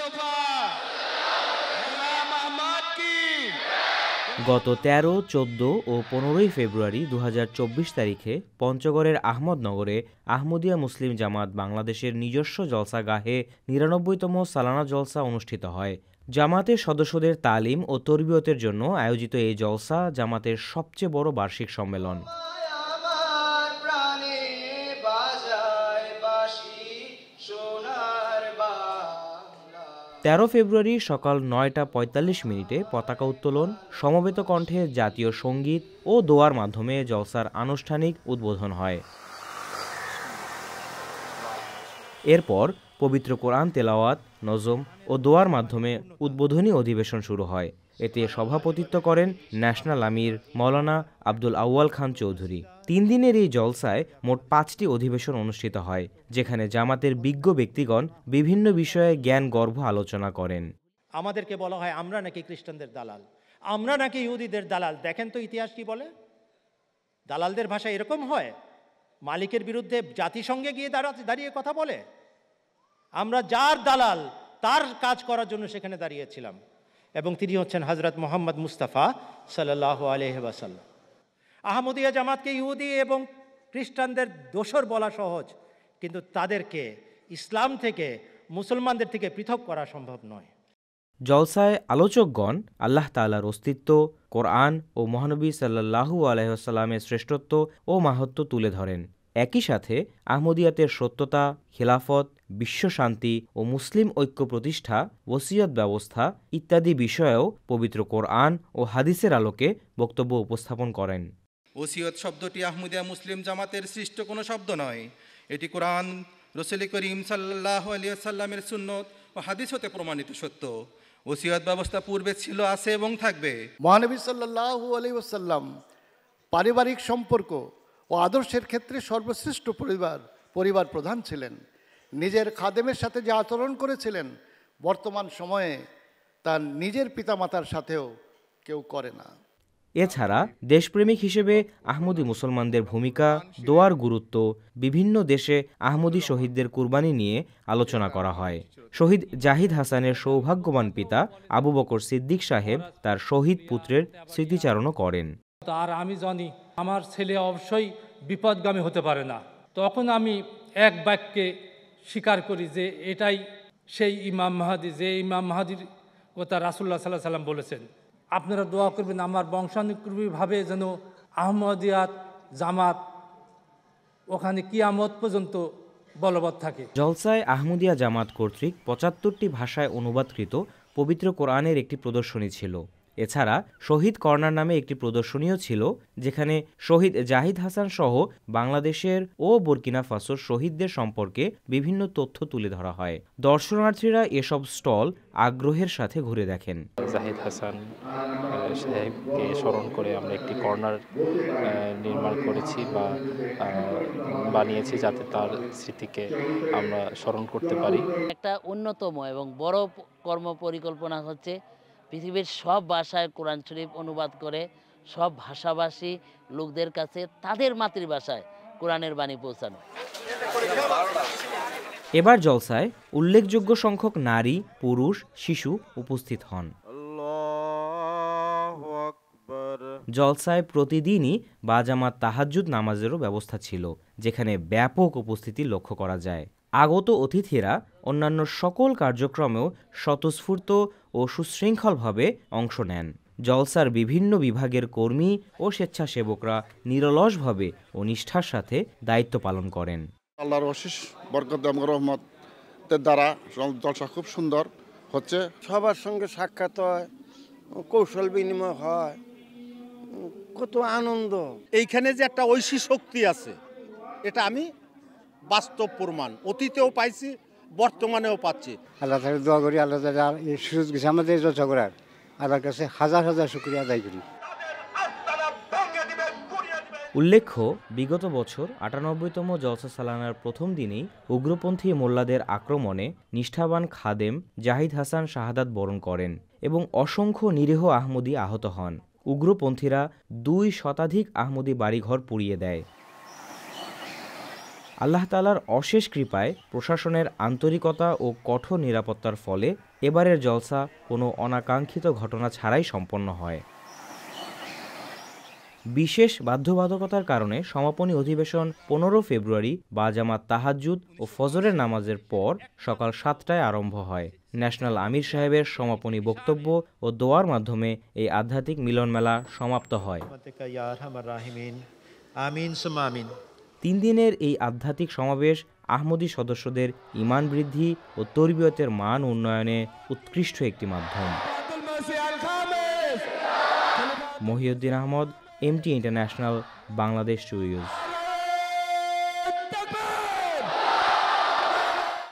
গত ১৩, ১৪ ও ১৫ই ফেব্রুয়ারি ২০২৪ তারিখে পঞ্চগড়ের আহমদনগরে আহমদিয়া মুসলিম জামাত বাংলাদেশের নিজস্ব জলসাগাহে ৯৯তম সালানা জলসা অনুষ্ঠিত হয়। জামাতের সদস্যদের তালিম ও তরবিয়তের জন্য আয়োজিত এই জলসা জামাতের সবচেয়ে বড় বার্ষিক সম্মেলন। ১৩ ফেব্রুয়ারি সকাল ৯টা ৪৫ মিনিটে পতাকা উত্তোলন, সমবেত কণ্ঠে জাতীয় সঙ্গীত ও দোয়ার মাধ্যমে জলসার আনুষ্ঠানিক উদ্বোধন হয়। এরপর পবিত্র কোরআন তেলাওয়াত, নজম ও দোয়ার মাধ্যমে উদ্বোধনী অধিবেশন শুরু হয়। এতে সভাপতিত্ব করেন ন্যাশনাল আমির মাওলানা আব্দুল আউয়াল খান চৌধুরী। ৩ দিনের এই জলসায় মোট ৫টি অধিবেশন অনুষ্ঠিত হয়, যেখানে জামাতের বিজ্ঞ ব্যক্তিগণ বিভিন্ন বিষয়ে জ্ঞান গর্ভ আলোচনা করেন। আমাদেরকে বলা হয় আমরা নাকি খ্রিস্টানদের দালাল, আমরা নাকি ইহুদিদের দালাল। দেখেন তো ইতিহাস কি বলে। দালালদের ভাষা এরকম হয়, মালিকের বিরুদ্ধে জাতিসংঘে গিয়ে দাঁড়িয়ে কথা বলে। আমরা যার দালাল তার কাজ করার জন্য সেখানে দাঁড়িয়েছিলাম, এবং তিনি হচ্ছেন হযরত মুহাম্মদ মুস্তাফা সাল্লাল্লাহু আলাইহি ওয়াসাল্লাম। আহমদিয়া জামাতকে ইহুদি এবং খ্রিস্টানদের দোসর বলা সহজ, কিন্তু তাদেরকে ইসলাম থেকে, মুসলমানদের থেকে পৃথক করা সম্ভব নয়। জলসায় আলোচকগণ আল্লাহ তাআলার অস্তিত্ব, কোরআন ও মহানবী সাল্লাল্লাহু আলাইহি ওয়াসাল্লামের শ্রেষ্ঠত্ব ও মাহাত্ম্য তুলে ধরেন। একই সাথে আহমদিয়াতের সত্যতা, খিলাফত, বিশ্বশান্তি ও মুসলিম ঐক্য প্রতিষ্ঠা, ওসিয়ত ব্যবস্থা ইত্যাদি বিষয়েও পবিত্র কোরআন ও হাদিসের আলোকে বক্তব্য উপস্থাপন করেন। ওসিয়ত শব্দটি আহমদিয়া মুসলিম জামাতের সৃষ্ট কোনো শব্দ নয়। এটি কোরআন, রাসূল করিম সাল্লাল্লাহু আলাইহি ওয়াসাল্লামের সুন্নত ও হাদিস হতে প্রমাণিত সত্য। ওসিয়ত ব্যবস্থা পূর্বে ছিল, আছে এবং থাকবে। মহানবী সাল্লাল্লাহু আলাইহি ওয়াসাল্লাম পারিবারিক সম্পর্ক ও আদর্শের ক্ষেত্রে সর্বশ্রেষ্ঠ পরিবার প্রধান ছিলেন। নিজের খাদেমের সাথে যে আচরণ করেছিলেন, বর্তমান সময়ে তার নিজের পিতামাতার সাথেও কেউ করে না। এছাড়া দেশপ্রেমিক হিসেবে আহমদি মুসলমানদের ভূমিকা, দোয়ার গুরুত্ব, বিভিন্ন দেশে আহমদি শহীদদের কুরবানি নিয়ে আলোচনা করা হয়। শহীদ জাহিদ হাসানের সৌভাগ্যবান পিতা আবু বকর সিদ্দিক সাহেব তার শহীদ পুত্রের স্মৃতিচারণও করেন। আর আমি জানি আমার ছেলে অবশ্যই বিপদগামী হতে পারে না, তখন আমি এক বাক্যে স্বীকার করি যে এটাই সেই ইমাম মাহাদি, যে ইমাম মাহাদির কথা রাসূলুল্লাহ সাল্লাল্লাহু আলাইহি ওয়াসাল্লাম বলেছেন। আপনারা দোয়া করবেন আমার বংশানুক্রমিকভাবে যেন আহমদিয়াত জামাত ওখানে কিয়ামত পর্যন্ত বলবৎ থাকে। জলসায় আহমদিয়া জামাত কর্তৃক ৭৫টি ভাষায় অনুবাদকৃত পবিত্র কোরআনের একটি প্রদর্শনী ছিল। এছাড়া শহীদ কর্নার নামে একটি প্রদর্শনীও ছিল, যেখানে শহীদ জাহিদ হাসান সহ বাংলাদেশের ও বুরকিনা ফাসোর শহীদদের সম্পর্কে বিভিন্ন তথ্য তুলে ধরা হয়। দর্শনার্থীরা এসব স্টল আগ্রহের সাথে ঘুরে দেখেন। জাহিদ হাসান সাহেবকে স্মরণ করে আমরা একটি কর্নার নির্মাণ করেছি বা বানিয়েছি, যাতে তার স্মৃতিকে আমরা স্মরণ করতে পারি। একটা অন্যতম এবং বড় কর্ম পরিকল্পনা হচ্ছে পৃথিবীর সব ভাষায় কোরআন শরীফ অনুবাদ করে সব ভাষাভাষী লোকদের কাছে তাদের মাতৃভাষায় কোরআনের বাণী পৌঁছানো। এবার জলসায় উল্লেখযোগ্য সংখ্যক নারী, পুরুষ, শিশু উপস্থিত হন। জলসায় প্রতিদিনই বাজামাত তাহাজ্জুদ নামাজেরও ব্যবস্থা ছিল, যেখানে ব্যাপক উপস্থিতি লক্ষ্য করা যায়। আগত অতিথিরা অন্যান্য সকল কার্যক্রমেও স্বতঃস্ফূর্ত ও সুশৃঙ্খলভাবে অংশ নেন। জলসার বিভিন্ন বিভাগের কর্মী ও স্বেচ্ছাসেবকরা নিরলসভাবে ও নিষ্ঠার সাথে দায়িত্ব পালন করেন। আল্লাহর অশেষ বরকত এবং রহমতের দ্বারা জলসা খুব সুন্দর হচ্ছে। সবার সঙ্গে সাক্ষাৎ হয়, কৌশল বিনিময় হয়, কত আনন্দ। এইখানে যে একটা ঐশী শক্তি আছে, এটা আমি বাস্তব প্রমাণ অতীতেও পাইছি, বর্তমানেও পাচ্ছি। আল্লাহ তাআলা দোয়া করি, আল্লাহ তাআলা এই সুযোগ দিয়েছে আমাদের জলসা করার। আল্লাহর কাছে হাজার হাজার শুকরিয়া আদায় করি। উল্লেখ্য, বিগত বছর ৯৮তম জলসা সালানার প্রথম দিনেই উগ্রপন্থী মোল্লাদের আক্রমণে নিষ্ঠাবান খাদেম জাহিদ হাসান শাহাদাত বরণ করেন এবং অসংখ্য নিরীহ আহমদি আহত হন। উগ্রপন্থীরা ২ শতাধিক আহমদি বাড়িঘর পুড়িয়ে দেয়। আল্লাহ তাআলার অশেষ কৃপায় প্রশাসনের আন্তরিকতা ও কঠোর নিরাপত্তার ফলে এবারের জলসা কোনো অনাকাঙ্ক্ষিত ঘটনা ছাড়াই সম্পন্ন হয়। বিশেষ বাধ্যবাধকতার কারণে সমাপনী অধিবেশন 15 ফেব্রুয়ারি বাজামাত তাহাজ্জুদ ও ফজরের নামাজের পর সকাল 7টায় আরম্ভ হয়। ন্যাশনাল আমির সাহেবের সমাপনী বক্তব্য ও দোয়ার মাধ্যমে এই আধ্যাত্মিক মিলন মেলা সমাপ্ত হয়। 3 দিনের এই আধ্যাত্মিক সমাবেশ আহমদী সদস্যদের ঈমান বৃদ্ধি ও তরবিয়তের মান উন্নয়নে উৎকৃষ্ট একটি মাধ্যম। Mohiuddin Ahmed, MT International, Bangladesh two news.